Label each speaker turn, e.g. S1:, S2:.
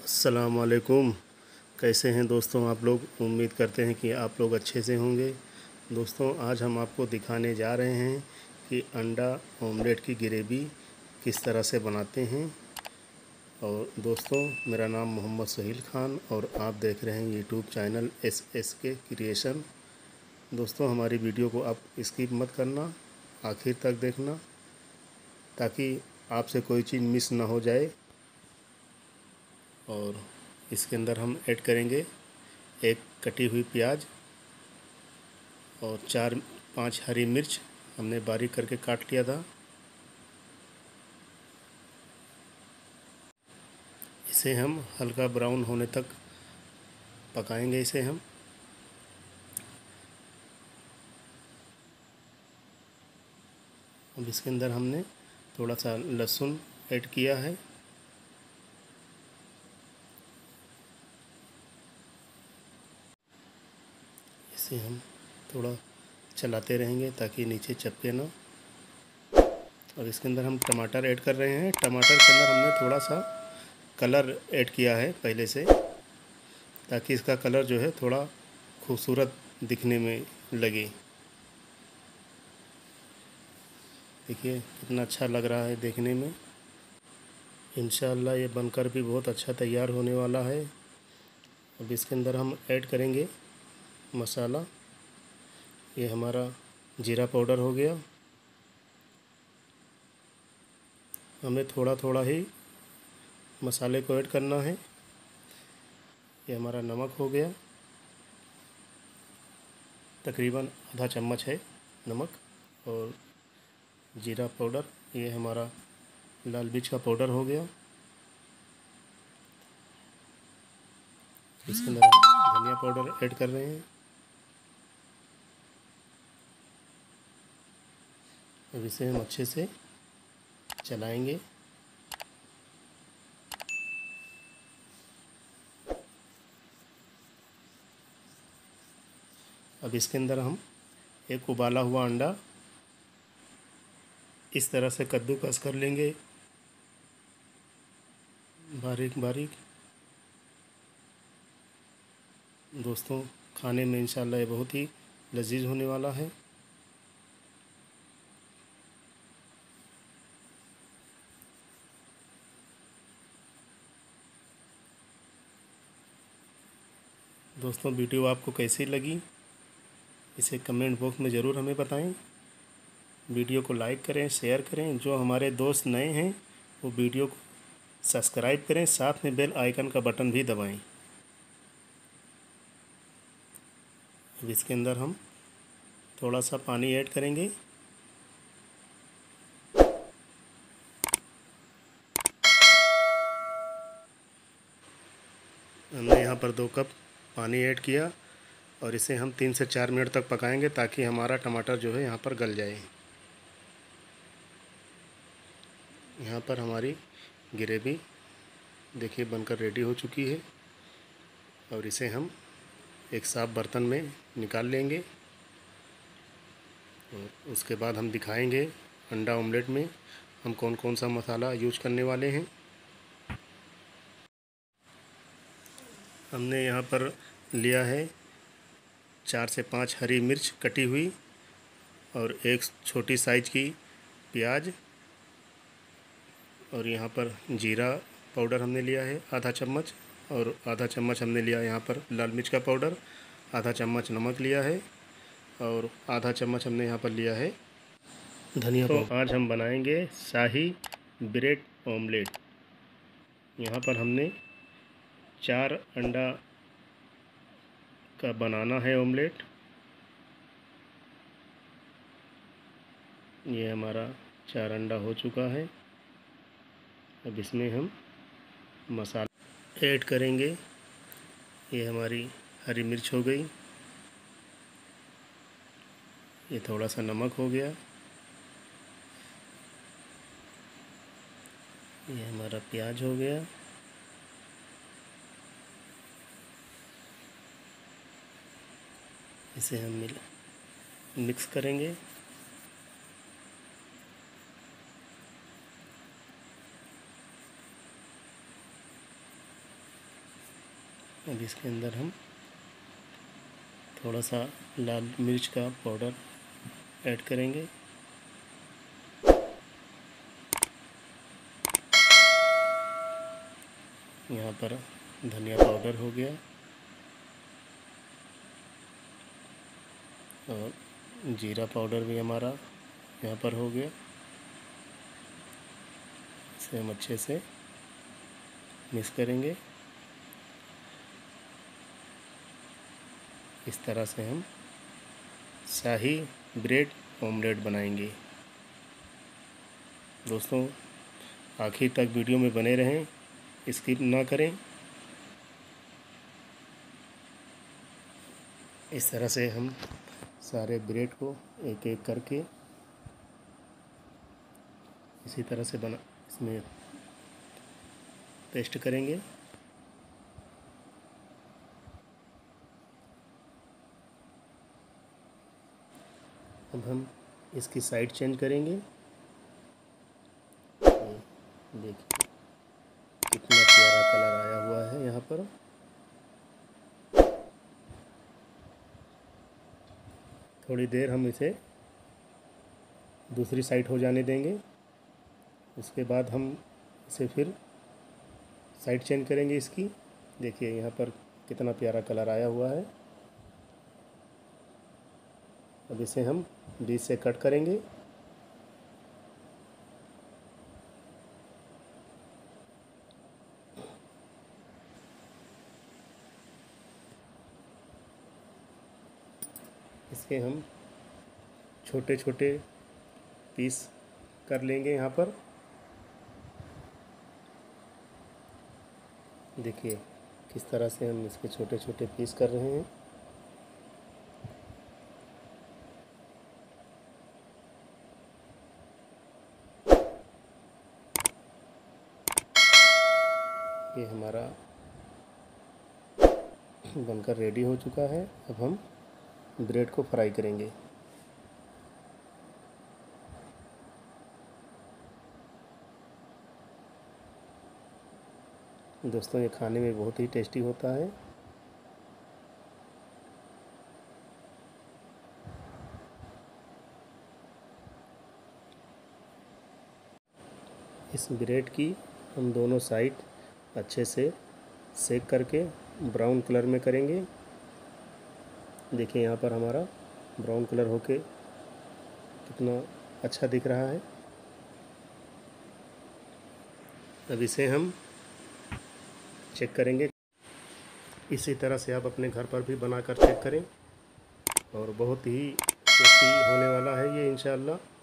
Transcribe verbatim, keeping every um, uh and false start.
S1: अस्सलाम वालेकुम। कैसे हैं दोस्तों आप लोग? उम्मीद करते हैं कि आप लोग अच्छे से होंगे। दोस्तों आज हम आपको दिखाने जा रहे हैं कि अंडा ऑमलेट की ग्रेवी किस तरह से बनाते हैं। और दोस्तों मेरा नाम मोहम्मद सोहेल ख़ान और आप देख रहे हैं YouTube channel S S K creation. दोस्तों हमारी वीडियो को आप स्किप मत करना, आखिर तक देखना ताकि आपसे कोई चीज़ मिस ना हो जाए। और इसके अंदर हम ऐड करेंगे एक कटी हुई प्याज और चार पांच हरी मिर्च हमने बारीक करके काट लिया था। इसे हम हल्का ब्राउन होने तक पकाएंगे। इसे हम अब इसके अंदर हमने थोड़ा सा लहसुन ऐड किया है। इसे हम थोड़ा चलाते रहेंगे ताकि नीचे चिपके ना। और इसके अंदर हम टमाटर ऐड कर रहे हैं। टमाटर के अंदर हमने थोड़ा सा कलर ऐड किया है पहले से, ताकि इसका कलर जो है थोड़ा खूबसूरत दिखने में लगे। देखिए कितना अच्छा लग रहा है देखने में। इंशाअल्लाह ये बनकर भी बहुत अच्छा तैयार होने वाला है। अब इसके अंदर हम ऐड करेंगे मसाला। ये हमारा जीरा पाउडर हो गया। हमें थोड़ा थोड़ा ही मसाले को ऐड करना है। ये हमारा नमक हो गया, तकरीबन आधा चम्मच है नमक। और जीरा पाउडर, ये हमारा लाल मिर्च का पाउडर हो गया। इसके अंदर हम धनिया पाउडर ऐड कर रहे हैं। अब इसे हम अच्छे से चलाएंगे। अब इसके अंदर हम एक उबाला हुआ अंडा इस तरह से कद्दूकस कर लेंगे बारीक बारीक। दोस्तों खाने में इंशाल्लाह ये बहुत ही लजीज होने वाला है। दोस्तों वीडियो आपको कैसी लगी इसे कमेंट बॉक्स में ज़रूर हमें बताएं। वीडियो को लाइक करें, शेयर करें। जो हमारे दोस्त नए हैं वो वीडियो को सब्सक्राइब करें, साथ में बेल आइकन का बटन भी दबाएं। अब इसके अंदर हम थोड़ा सा पानी ऐड करेंगे। हमने यहाँ पर दो कप पानी ऐड किया और इसे हम तीन से चार मिनट तक पकाएंगे ताकि हमारा टमाटर जो है यहाँ पर गल जाए। यहाँ पर हमारी ग्रेवी देखिए बनकर रेडी हो चुकी है। और इसे हम एक साफ़ बर्तन में निकाल लेंगे। और उसके बाद हम दिखाएंगे अंडा ऑमलेट में हम कौन कौन सा मसाला यूज करने वाले हैं। हमने यहाँ पर लिया है चार से पाँच हरी मिर्च कटी हुई और एक छोटी साइज की प्याज। और यहाँ पर जीरा पाउडर हमने लिया है आधा चम्मच। और आधा चम्मच हमने लिया यहाँ पर लाल मिर्च का पाउडर। आधा चम्मच नमक लिया है और आधा चम्मच हमने यहाँ पर लिया है धनिया पाउडर। तो आज हम बनाएंगे शाही ब्रेड ऑमलेट। यहाँ पर हमने चार अंडा का बनाना है ऑमलेट। ये हमारा चार अंडा हो चुका है। अब इसमें हम मसाला ऐड करेंगे। ये हमारी हरी मिर्च हो गई, ये थोड़ा सा नमक हो गया, ये हमारा प्याज हो गया, इसे हम मिला मिक्स करेंगे। अब इसके अंदर हम थोड़ा सा लाल मिर्च का पाउडर ऐड करेंगे। यहाँ पर धनिया पाउडर हो गया और जीरा पाउडर भी हमारा यहाँ पर हो गया। इसे हम अच्छे से मिक्स करेंगे। इस तरह से हम शाही ब्रेड ऑमलेट बनाएंगे। दोस्तों आखिर तक वीडियो में बने रहें, स्किप ना करें। इस तरह से हम सारे ब्रेड को एक एक करके इसी तरह से बना इसमें पेस्ट करेंगे। अब हम इसकी साइड चेंज करेंगे। देखिए कितना प्यारा कलर आया हुआ है यहाँ पर। थोड़ी देर हम इसे दूसरी साइड हो जाने देंगे। उसके बाद हम इसे फिर साइड चेंज करेंगे इसकी। देखिए यहाँ पर कितना प्यारा कलर आया हुआ है। अब इसे हम बीच से कट करेंगे। इसके हम छोटे छोटे पीस कर लेंगे यहाँ पर। देखिए किस तरह से हम इसके छोटे छोटे पीस कर रहे हैं। ये हमारा बनकर रेडी हो चुका है। अब हम ब्रेड को फ्राई करेंगे। दोस्तों ये खाने में बहुत ही टेस्टी होता है। इस ब्रेड की हम दोनों साइड अच्छे से सेक करके ब्राउन कलर में करेंगे। देखिए यहाँ पर हमारा ब्राउन कलर होके कितना अच्छा दिख रहा है। अब इसे हम चेक करेंगे। इसी तरह से आप अपने घर पर भी बनाकर चेक करें और बहुत ही टेस्टी होने वाला है ये इंशाअल्लाह।